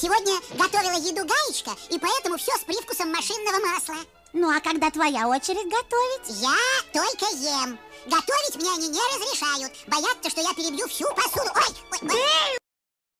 Сегодня готовила еду Гаечка, и поэтому все с привкусом машинного масла. Ну а когда твоя очередь готовить? Я только ем. Готовить мне они не разрешают. Боятся, что я перебью всю посуду. Ой, ой, ой.